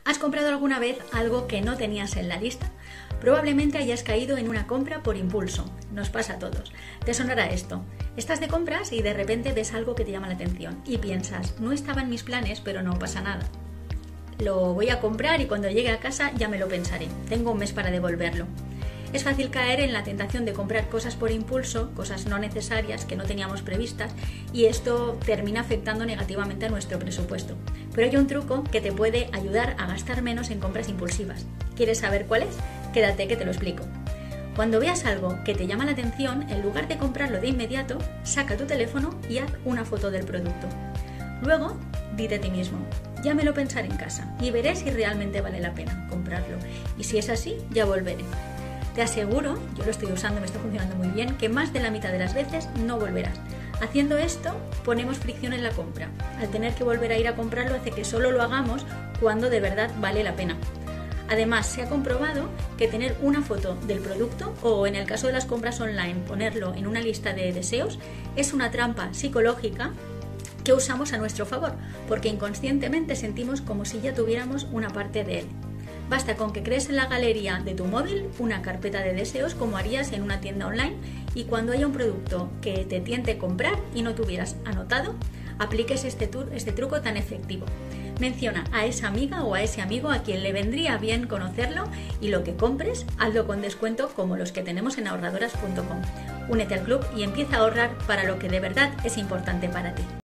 ¿Has comprado alguna vez algo que no tenías en la lista? Probablemente hayas caído en una compra por impulso. Nos pasa a todos. Te sonará esto. Estás de compras y de repente ves algo que te llama la atención y piensas, no estaba en mis planes, pero no pasa nada. Lo voy a comprar y cuando llegue a casa ya me lo pensaré. Tengo un mes para devolverlo. Es fácil caer en la tentación de comprar cosas por impulso, cosas no necesarias que no teníamos previstas, y esto termina afectando negativamente a nuestro presupuesto. Pero hay un truco que te puede ayudar a gastar menos en compras impulsivas. ¿Quieres saber cuál es? Quédate que te lo explico. Cuando veas algo que te llama la atención, en lugar de comprarlo de inmediato, saca tu teléfono y haz una foto del producto. Luego, dite a ti mismo, ya me lo pensaré en casa y veré si realmente vale la pena comprarlo. Y si es así, ya volveré. Te aseguro, yo lo estoy usando, me está funcionando muy bien, que más de la mitad de las veces no volverás. Haciendo esto, ponemos fricción en la compra. Al tener que volver a ir a comprarlo hace que solo lo hagamos cuando de verdad vale la pena. Además, se ha comprobado que tener una foto del producto o, en el caso de las compras online, ponerlo en una lista de deseos es una trampa psicológica que usamos a nuestro favor, porque inconscientemente sentimos como si ya tuviéramos una parte de él. Basta con que crees en la galería de tu móvil una carpeta de deseos como harías en una tienda online y cuando haya un producto que te tiente comprar y no tuvieras anotado, apliques este truco tan efectivo. Menciona a esa amiga o a ese amigo a quien le vendría bien conocerlo y lo que compres, hazlo con descuento como los que tenemos en ahorradoras.com. Únete al club y empieza a ahorrar para lo que de verdad es importante para ti.